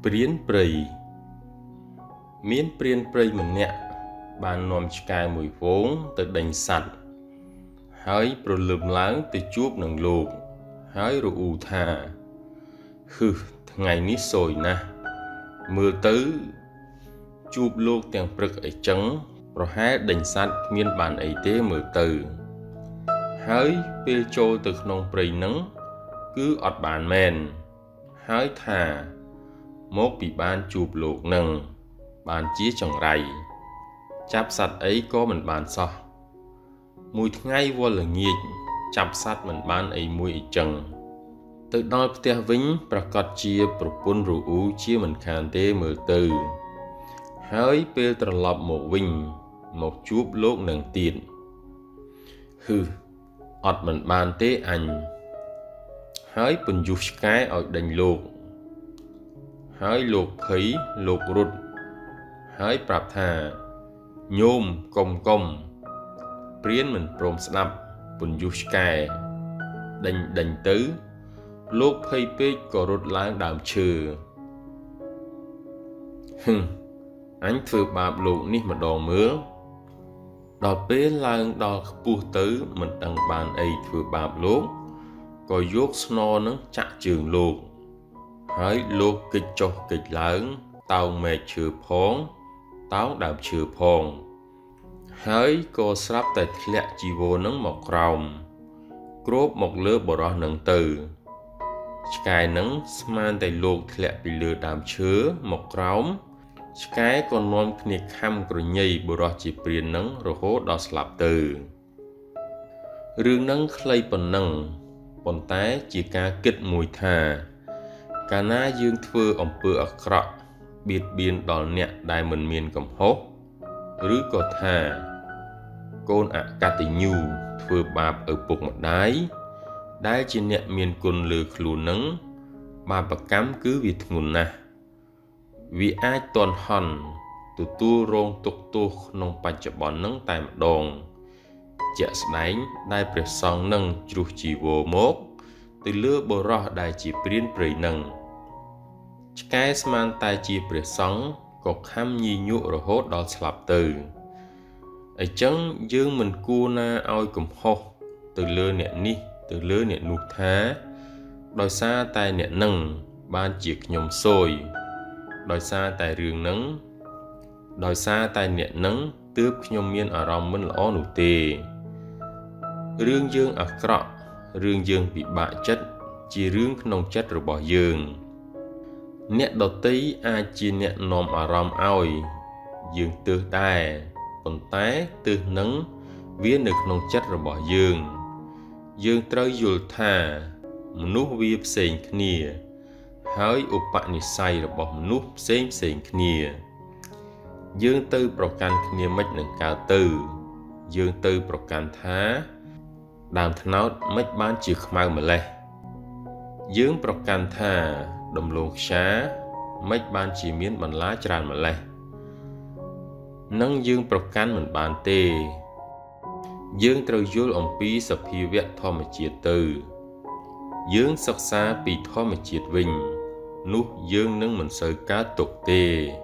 ព្រៀនព្រៃមានព្រៀនព្រៃម្នាក់បាននាំឆ្កែមួយហ្វូងទៅដេញសត្វហើយព្រលឹមឡើងទៅជួបនឹងលោកហើយរអ៊ូថាថ្ងៃនេះសោយណាស់មើលទៅជួបលោកទាំងព្រឹកអីចឹងប្រហែលដេញសត្វគ្មានបានអីទេមើលទៅហើយពេលចូលទៅក្នុងព្រៃនឹងគឺអត់បានមែនហើយថាមកពីបានជួបលោកនឹងបានជាចង្រៃចាប់សត្វអីក៏មិនបានសោះមួយថ្ងៃវល់ល្ងាចចាប់សត្វមិនបានអីមួយអីចឹងទៅដល់ផ្ទះវិញប្រកាសជាប្រពន្ធរអ៊ូជាមិនខានទេមើលទៅហើយពេលត្រឡប់មកវិញមកជួបលោកនឹងទៀតអត់មិនបានទេអញហើយពន្យុះឆ្កែឲ្យដេញលោកហើយលោកភ័យលោករត់ហើយប្រាប់ថាញោមកុំព្រៀនមិនព្រមស្ដាប់ពន្យុះឆ្កែដេញទៅលោកភ័យពេកក៏រត់ឡើងដើមឈើអញធ្វើបាបលោកនេះម្ដងមើលដល់ពេលឡើងដល់ខ្ពស់ទៅមិនដឹងបានអីធ្វើបាបលោកក៏យកស្ននឹងចាក់ជើងលោកហើយលោកគេចចុះគេចឡើងតោងមែកឈើផងតោងដើមឈើផងហើយក៏ស្រាប់តែធ្លាក់ជីវរនឹងមកក្រោមគ្របមកលើបរោះនឹងទៅឆ្កែនឹងស្មានតែលោកធ្លាក់ពីលើដើមឈើមកក្រោមឆ្កែក៏នាំគ្នាខំក្រញីបរោះជាព្រាននឹងរហូតដល់ស្លាប់ទៅរឿងនឹងខ្លីប៉ុណ្ណឹងប៉ុន្តែជាការគិតមួយថាកាលណាយើងធ្វើអំពើអាក្រក់បៀតបៀនដល់អ្នកដែលមិនមានកំហុសឬក៏ថាកូនអកតញ្ញូធ្វើបាបឪពុកម្ដាយដែលជាអ្នកមានគុណលើខ្លួននឹងបាបកម្មគឺវាធ្ងន់ណាស់វាអាចទន់ហន់ទទួលរងទុក្ខទោសក្នុងបច្ចុប្បន្ននឹងតែម្ដងជាក់ស្ដែងដែលព្រះសង្ឃនឹងជ្រុះជីវរមកទៅលើបរោះដែលជាព្រានព្រៃនឹងឆ្កែស្មានតែជាព្រះសង្ឃក៏ខំញីញក់រហូតដល់ស្លាប់ទៅអញ្ចឹងយើងមិនគួរណាឲ្យកំហុសទៅលើអ្នកនេះទៅលើអ្នកនោះថាដោយសារតែអ្នកនឹងបានជាខ្ញុំសោយដោយសារតែរឿងនឹងដោយសារតែអ្នកនឹងទើបខ្ញុំមានអារម្មណ៍មិនល្អនោះទេរឿងយើងអាក្រក់រឿងយើងពិបាកចិត្តជារឿងក្នុងចិត្តរបស់យើងអ្នកដតីអាចជាអ្នកនាំអារម្មណ៍ឲ្យយើងទើសដែរប៉ុន្តែទើសនឹងវានៅក្នុងចិត្តរបស់យើងត្រូវយល់ថាមនុស្សវាផ្សេងគ្នាហើយឧបនិស្ស័យរបស់មនុស្សផ្សេងគ្នាយើងទៅប្រកាន់គ្នាមិននឹងកើតទៅយើងទៅប្រកាន់ថាដើមត្នោតមិនបានជាខ្មៅម្លេះយើងប្រកាន់ថាដំឡូងខ្យាមិនបានជាមានបន្លាច្រើនម្លេះនឹងយើងប្រកាន់មិនបានទេយើងត្រូវយល់អំពីសភាវៈធម្មជាតិទៅយើងសិក្សាពីធម្មជាតិវិញនោះយើងនឹងមិនសូវកើតទុក្ខទេ